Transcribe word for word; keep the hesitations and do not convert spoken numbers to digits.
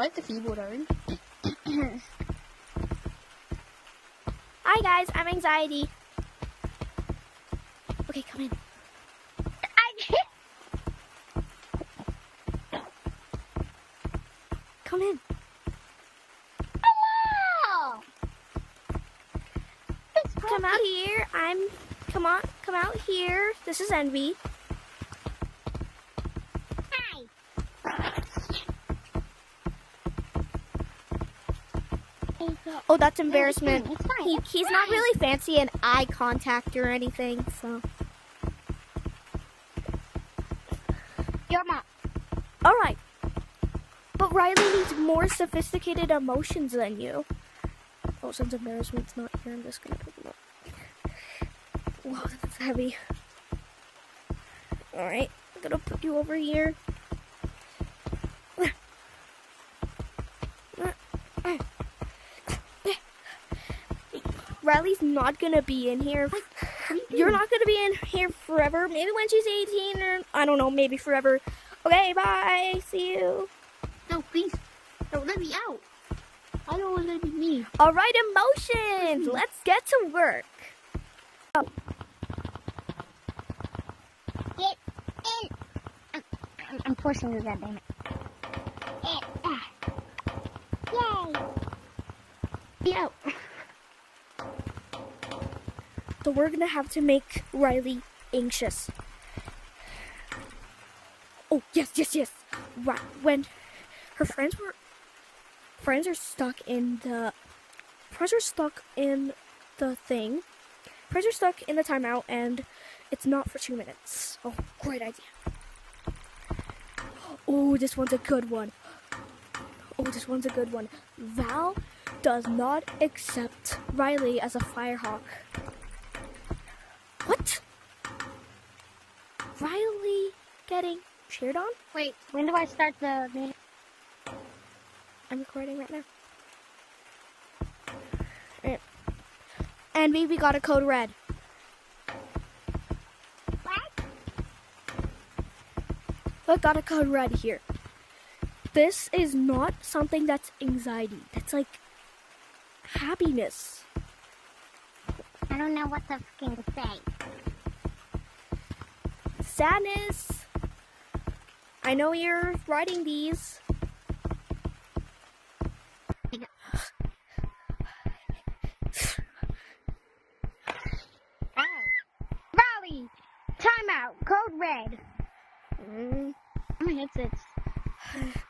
like the keyboard already. Hi guys, I'm Anxiety. Okay, come in. I can't. Come in. Hello. Come out here. I'm. Come on. Come out here. This is Envy. Hi. Oh, that's embarrassment. It's fine. He, It's he's not fine. really fancy in eye contact or anything, so. Your mom. All right. But Riley needs more sophisticated emotions than you. Oh, since embarrassment's not here, I'm just gonna pick him up. Whoa, that's heavy. All right, I'm gonna put you over here. Riley's not gonna be in here. You're not gonna be in here forever. Maybe when she's eighteen, or I don't know, maybe forever. Okay, bye. See you. No, please. Don't let me out. I don't want to be me. All right, emotions. Let's get to work. Oh. Get in. I'm, I'm pushing you, goddammit. In. Ah. Yay. Get out. So we're gonna have to make Riley anxious. Oh, yes, yes, yes. Right, when her friends were, friends are stuck in the, friends are stuck in the thing. Friends are stuck in the timeout and it's not for two minutes. Oh, great idea. Oh, this one's a good one. Oh, this one's a good one. Val does not accept Riley as a firehawk. What? Riley getting cheered on? Wait, when do I start the meeting? I'm recording right now. Right. And we got a code red. What? Look, got a code red here. This is not something that's anxiety. That's like happiness. I don't know what to fucking say. Sadness. I know you're writing these. Oh. Rally! Timeout! Code red! Mm. My headset's...